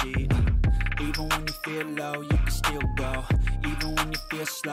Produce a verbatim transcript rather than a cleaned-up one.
be. uh, Even when you feel low, you can still go. Even when you feel slow.